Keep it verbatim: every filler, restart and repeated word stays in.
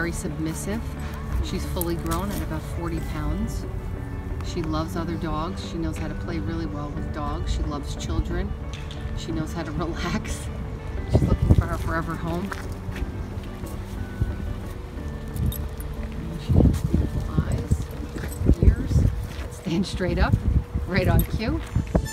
very submissive. She's fully grown at about forty pounds. She loves other dogs. She knows how to play really well with dogs. She loves children. She knows how to relax. She's looking for her forever home. And she has beautiful eyes, ears, stand straight up, right on cue.